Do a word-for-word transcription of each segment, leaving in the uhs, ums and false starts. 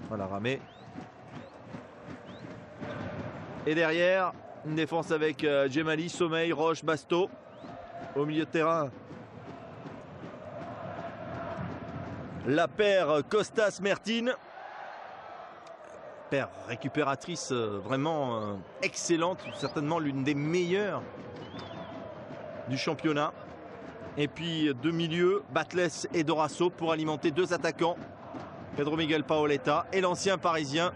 Voilà, Ramé. Et derrière, une défense avec euh, Djemali, Sommeil, Roche, Basto. Au milieu de terrain, la paire Costas-Mertine. Paire récupératrice euh, vraiment euh, excellente, certainement l'une des meilleures du championnat. Et puis deux milieux, Batles et Dorasso, pour alimenter deux attaquants, Pedro Miguel Paoletta et l'ancien parisien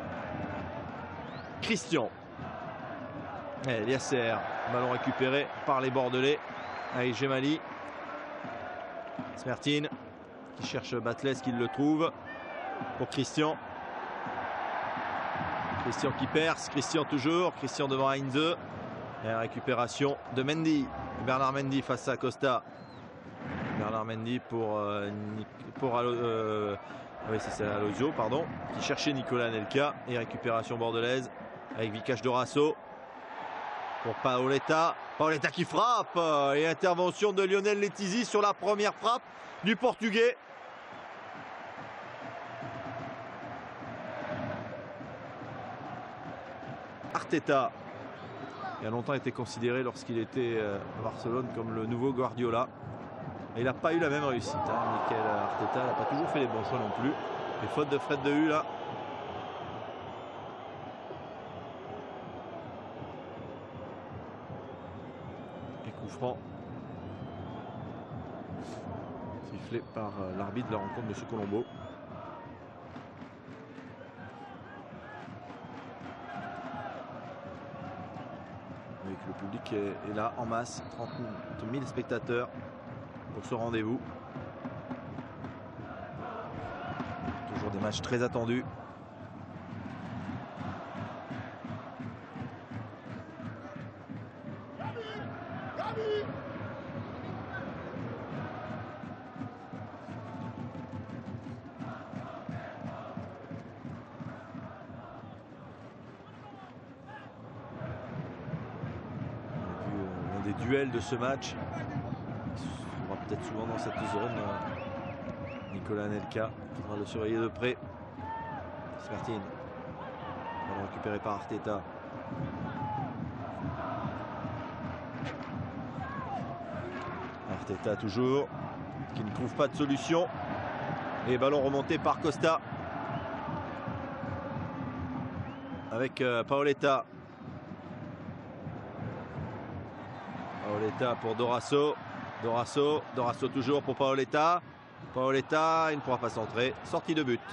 Christian. Et Liasser, ballon récupéré par les Bordelais avec Djemali. Smertine qui cherche Batles, qui le trouve pour Christian. Christian qui perce, Christian toujours, Christian devant Heinze. Et la récupération de Mendy. Bernard Mendy face à Costa. Bernard Mendy pour, euh, pour euh, oui, c'est Alozio, pardon, qui cherchait Nicolas Anelka. Et récupération bordelaise avec Vikash Dorasso pour Paoletta. Paoletta qui frappe. Et intervention de Lionel Letizy sur la première frappe du Portugais. Arteta, qui a longtemps été considéré lorsqu'il était à Barcelone comme le nouveau Guardiola. Et il n'a pas eu la même réussite. Hein. Mikel Arteta n'a pas toujours fait les bons choix non plus. Les fautes de Fred de Hu là. Et coup franc. Sifflé par l'arbitre de la rencontre, M. Colombo. Avec le public est, est là en masse, trente mille spectateurs pour ce rendez-vous. Toujours des matchs très attendus. Des duels de ce match. Il sera peut-être souvent dans cette zone. Nicolas Anelka qui va le surveiller de près. Smertine. Ballon récupéré par Arteta. Arteta toujours, qui ne trouve pas de solution. Et ballon remonté par Costa. Avec euh, Paoletta. Paoletta pour Dorasso. Dorasso. Dorasso toujours pour Paoletta. Paoletta, il ne pourra pas centrer. Sortie de but.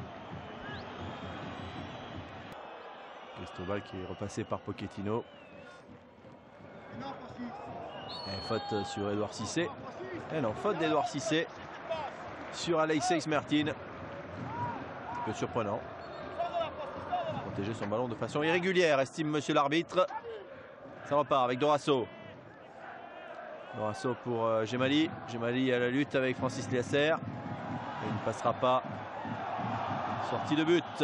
Cristobal qui est repassé par Pochettino. Et faute sur Edouard Cissé. Et non, faute d'Edouard Cissé sur Alexei Smertine. Un peu surprenant. Protéger son ballon de façon irrégulière, estime monsieur l'arbitre. Ça repart avec Dorasso. Dorasso pour euh, Djemali. Djemali à la lutte avec Francis Liasser. Et il ne passera pas. Sortie de but.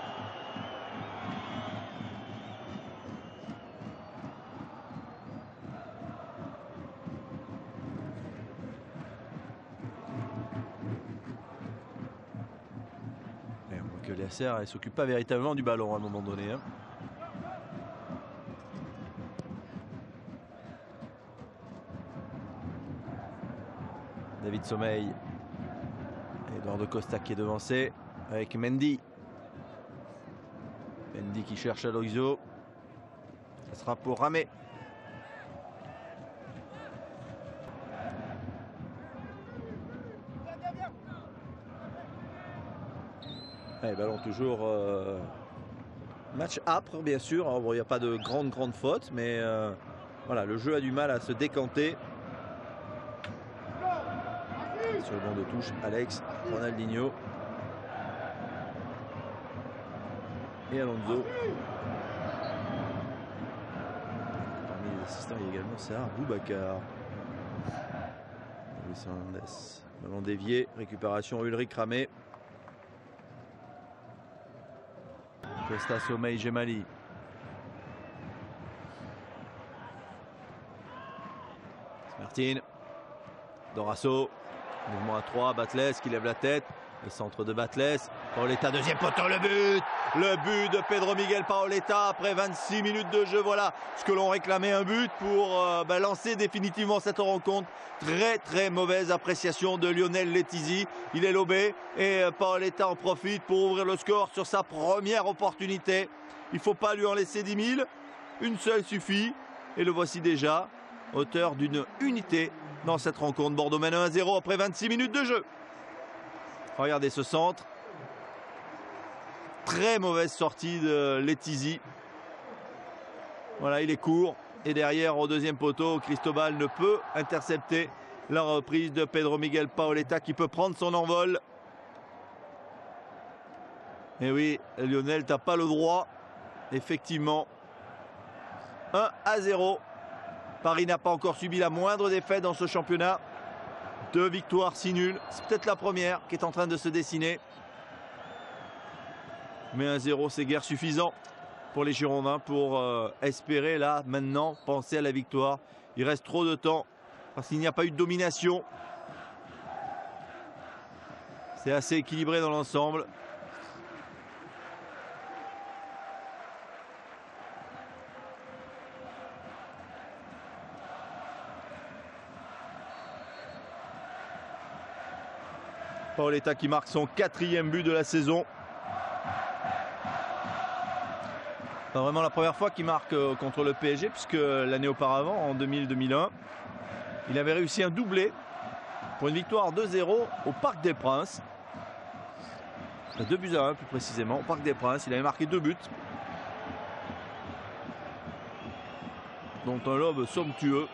Et on voit que Liasser ne s'occupe pas véritablement du ballon à un moment donné. Hein. David Sommeil. Eduardo Costa qui est devancé avec Mendy. Mendy qui cherche Alozio. Ça sera pour Ramé. Allez, ballon toujours. Euh, match âpre bien sûr. Alors, bon, il n'y a pas de grande grande faute, mais euh, voilà, le jeu a du mal à se décanter. Sur le banc de touche, Alex, Ronaldinho et Alonso. Parmi les assistants, il y a également Serra Boubacar. Luis Hernandez. Ballon dévié, récupération Ulrich Ramé. Costa, Sommeil, Djemali. Smertine. Dorasso. Mouvement à trois, Batles qui lève la tête. Le centre de Batles. Paoletta, deuxième poteau, le but. Le but de Pedro Miguel Paoletta après vingt-six minutes de jeu. Voilà ce que l'on réclamait, un but pour euh, bah, lancer définitivement cette rencontre. Très très mauvaise appréciation de Lionel Letizia. Il est lobé et euh, Paoletta en profite pour ouvrir le score sur sa première opportunité. Il ne faut pas lui en laisser dix mille. Une seule suffit. Et le voici déjà, auteur d'une unité dans cette rencontre. Bordeaux mène un à zéro après vingt-six minutes de jeu. Regardez ce centre. Très mauvaise sortie de Letizia. Voilà, il est court. Et derrière, au deuxième poteau, Cristobal ne peut intercepter la reprise de Pedro Miguel Paoletta qui peut prendre son envol. Et oui, Lionel, t'as pas le droit. Effectivement. un à zéro. Paris n'a pas encore subi la moindre défaite dans ce championnat. Deux victoires, six nuls. C'est peut-être la première qui est en train de se dessiner. Mais un zéro, c'est guère suffisant pour les Girondins pour euh, espérer là, maintenant, penser à la victoire. Il reste trop de temps parce qu'il n'y a pas eu de domination. C'est assez équilibré dans l'ensemble. Paoletta qui marque son quatrième but de la saison. C'est vraiment la première fois qu'il marque contre le P S G, puisque l'année auparavant, en deux mille deux mille un, il avait réussi un doublé pour une victoire deux zéro au Parc des Princes. deux buts à un plus précisément, au Parc des Princes. Il avait marqué deux buts, dont un lob somptueux.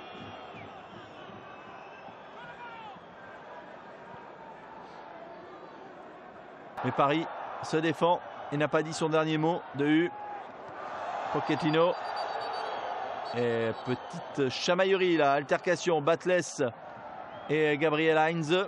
Mais Paris se défend et n'a pas dit son dernier mot. De U. Pochettino. Et petite chamaillerie là, altercation. Batles et Gabriel Heinze.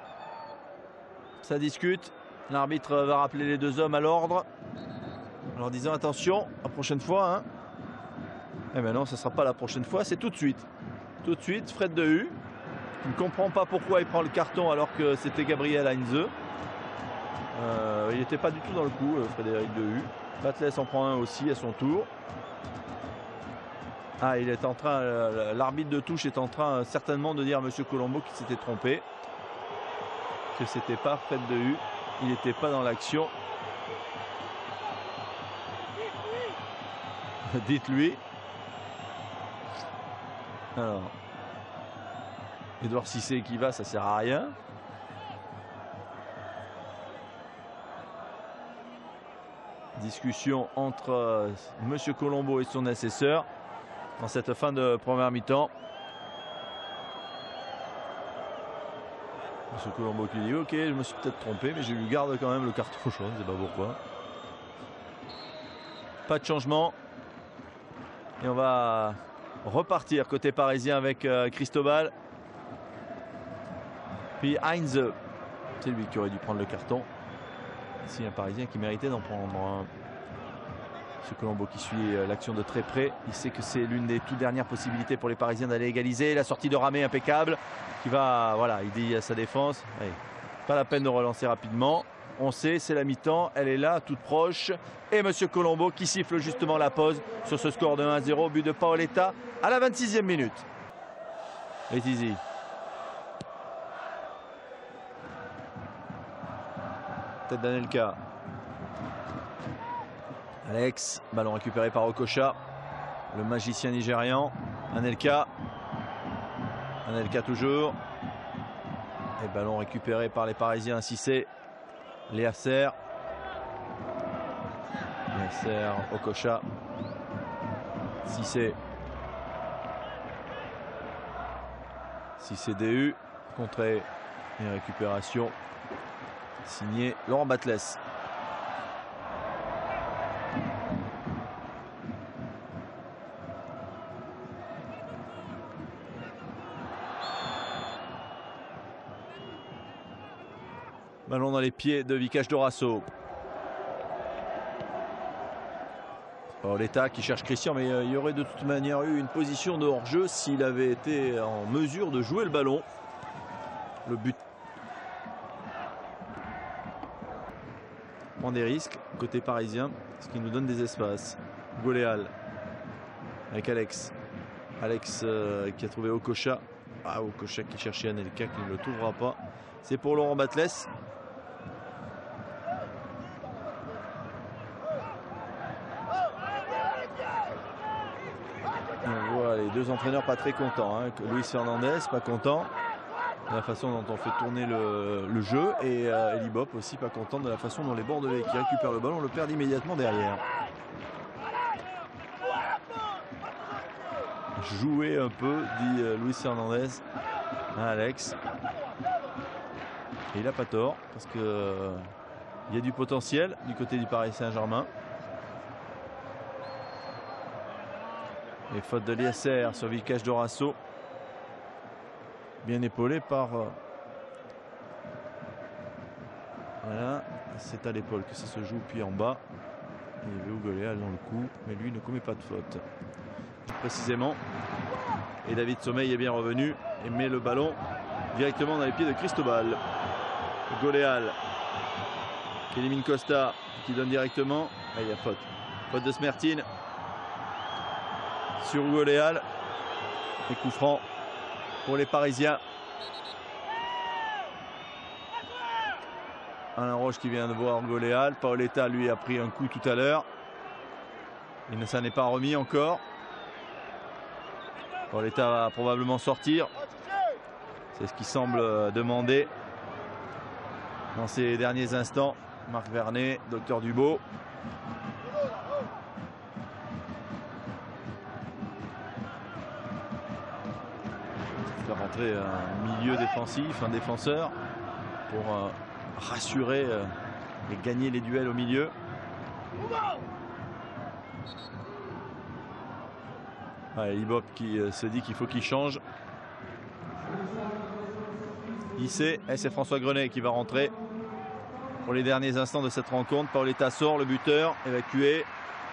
Ça discute. L'arbitre va rappeler les deux hommes à l'ordre. En leur disant attention, la prochaine fois. Hein. Eh bien non, ce ne sera pas la prochaine fois, c'est tout de suite. Tout de suite, Fred De U. Je ne comprends pas pourquoi il prend le carton alors que c'était Gabriel Heinze. Euh, il n'était pas du tout dans le coup, Frédéric De U. Batles en prend un aussi à son tour. Ah, il est en train, l'arbitre de touche est en train certainement de dire à M. Colombo qu'il s'était trompé. Que c'était pas Fred De U. Il n'était pas dans l'action. Dites-lui. Alors. Edouard Cissé qui va, ça sert à rien. Discussion entre euh, M. Colombo et son assesseur dans cette fin de première mi-temps. M. Colombo qui dit ok, je me suis peut-être trompé, mais je lui garde quand même le carton jaune, je ne sais pas pourquoi. Pas de changement. Et on va repartir côté parisien avec euh, Cristobal. Puis Heinze, c'est lui qui aurait dû prendre le carton. Ici un Parisien qui méritait d'en prendre un. Ce Colombo qui suit l'action de très près. Il sait que c'est l'une des toutes dernières possibilités pour les Parisiens d'aller égaliser. La sortie de Ramé impeccable. Qui va, voilà, il dit à sa défense. Allez, pas la peine de relancer rapidement. On sait, c'est la mi-temps. Elle est là, toute proche. Et M. Colombo qui siffle justement la pause sur ce score de un à zéro. But de Paoletta à la vingt-sixième minute. Letizia. Tête d'Anelka. Alex, ballon récupéré par Okocha, le magicien nigérian. Anelka. Anelka toujours. Et ballon récupéré par les Parisiens. Cissé. Léacer. Léacer, Okocha. Cissé. Cissé D U. Contré et récupération. Signé Laurent Batles. Ballon dans les pieds de Vikash Dorasso. Paoletta qui cherche Christian, mais il y aurait de toute manière eu une position de hors-jeu s'il avait été en mesure de jouer le ballon. Le but prend des risques côté parisien, ce qui nous donne des espaces. Goléal avec Alex. Alex euh, qui a trouvé Okocha. Ah, Okocha qui cherchait Anelka, qui ne le trouvera pas. C'est pour Laurent Batles. On voit les deux entraîneurs pas très contents. Hein. Luis Fernandez pas content de la façon dont on fait tourner le, le jeu, et euh, Eli Bopp aussi pas content de la façon dont les Bordelais qui récupèrent le ballon le perdent immédiatement derrière. Jouer un peu, dit euh, Luis Fernandez à Alex. Et il n'a pas tort, parce que euh, il y a du potentiel du côté du Paris Saint-Germain. Et faute de Liesser sur Vilcach Dorasso. Bien épaulé par... Euh, voilà, c'est à l'épaule que ça se joue, puis en bas. Il y avait Goléal dans le coup, mais lui ne commet pas de faute. Précisément. Et David Sommeil est bien revenu et met le ballon directement dans les pieds de Cristobal. Goléal qui élimine Costa, qui donne directement. Ah, il y a faute. Faute de Smertin sur Goléal. Et coup franc pour les Parisiens. Alain Roche qui vient de voir Goléal. Paoletta lui a pris un coup tout à l'heure. Il ne s'en est pas remis encore. Paoletta va probablement sortir. C'est ce qui semble demander dans ces derniers instants. Marc Vernet, Docteur Dubo. Faire rentrer un milieu défensif, un défenseur, pour euh, rassurer euh, et gagner les duels au milieu. Ouais, Ibop qui euh, se dit qu'il faut qu'il change. Il sait, et c'est François Grenet qui va rentrer pour les derniers instants de cette rencontre. Paoletta sort, le buteur évacué.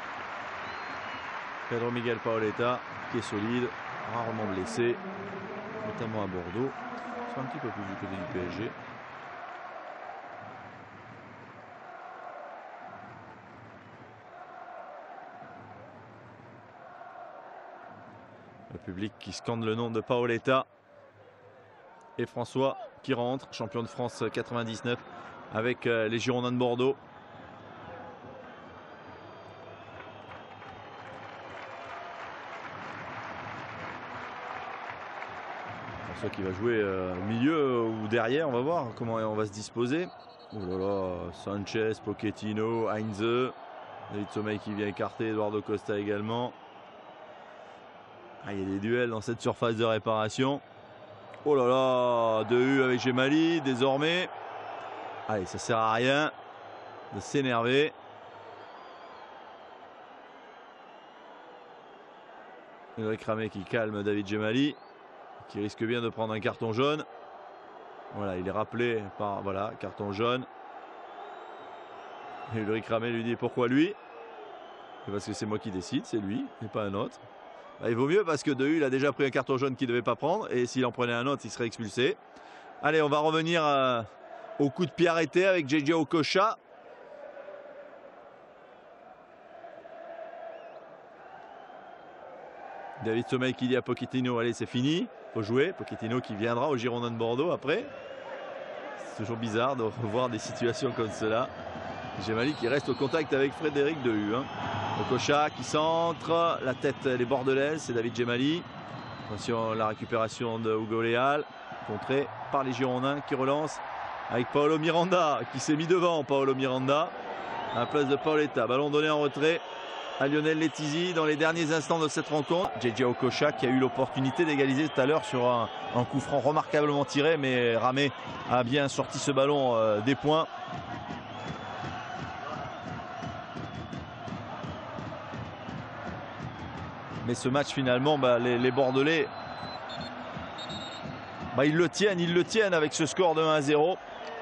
Pedro Miguel Paoletta qui est solide, rarement blessé, notamment à Bordeaux. C'est un petit peu plus du côté du P S G. Le public qui scande le nom de Paoletta. Et François qui rentre, champion de France quatre-vingt-dix-neuf avec les Girondins de Bordeaux. François qui va jouer au milieu ou derrière, on va voir comment on va se disposer. Oh là là, Sanchez, Pochettino, Heinze, David Sommeil qui vient écarter, Eduardo Costa également. Ah, il y a des duels dans cette surface de réparation. Oh là là, De U avec Gemali désormais. Allez, ça sert à rien de s'énerver. Ulrich Ramé qui calme David Gemali, qui risque bien de prendre un carton jaune. Voilà, il est rappelé par, voilà, carton jaune. Et Ulrich Ramé lui dit pourquoi lui? Parce que c'est moi qui décide, c'est lui et pas un autre. Bah, il vaut mieux parce que De U il a déjà pris un carton jaune qu'il ne devait pas prendre, et s'il en prenait un autre il serait expulsé. Allez, on va revenir euh, au coup de pied arrêté avec J J Okocha. David Sommeil qui dit à Pochettino allez c'est fini, faut jouer. Pochettino qui viendra au Girondins de Bordeaux après. C'est toujours bizarre de revoir des situations comme cela. Gemali qui reste au contact avec Frédéric De U. Hein. Okocha qui centre, la tête elle est bordelaise, c'est David Gemali. Attention, la récupération de Hugo Léal, contrée par les Girondins qui relancent avec Paolo Miranda qui s'est mis devant. Paolo Miranda à la place de Paoletta, ballon donné en retrait à Lionel Letizy dans les derniers instants de cette rencontre. J J Okocha qui a eu l'opportunité d'égaliser tout à l'heure sur un, un coup franc remarquablement tiré, mais Ramé a bien sorti ce ballon euh, des points. Mais ce match finalement, bah, les, les Bordelais, bah, ils le tiennent, ils le tiennent avec ce score de un à zéro.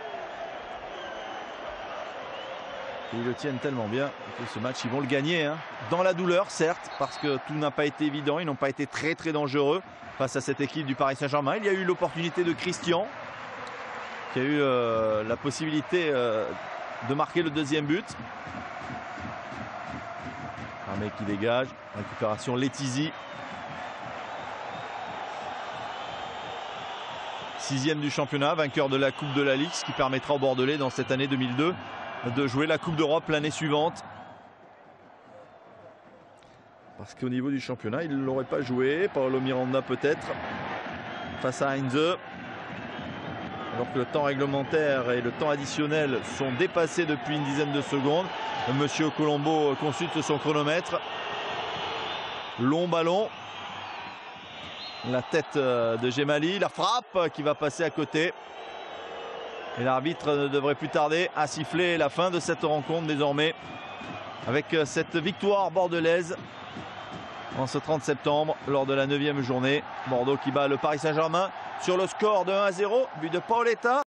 Ils le tiennent tellement bien que ce match, ils vont le gagner. Hein. Dans la douleur, certes, parce que tout n'a pas été évident. Ils n'ont pas été très très dangereux face à cette équipe du Paris Saint-Germain. Il y a eu l'opportunité de Christian, qui a eu euh, la possibilité euh, de marquer le deuxième but. Un mec qui dégage. Récupération Letizy. Sixième du championnat, vainqueur de la Coupe de la Ligue, ce qui permettra aux Bordelais dans cette année deux mille deux de jouer la Coupe d'Europe l'année suivante. Parce qu'au niveau du championnat, il ne l'aurait pas joué. Paolo Miranda peut-être face à Heinze. Alors que le temps réglementaire et le temps additionnel sont dépassés depuis une dizaine de secondes. Monsieur Colombo consulte son chronomètre. Long ballon. La tête de Gemali, la frappe qui va passer à côté. Et l'arbitre ne devrait plus tarder à siffler la fin de cette rencontre désormais. Avec cette victoire bordelaise en ce trente septembre lors de la neuvième journée. Bordeaux qui bat le Paris Saint-Germain sur le score de un à zéro. But de Paoletta.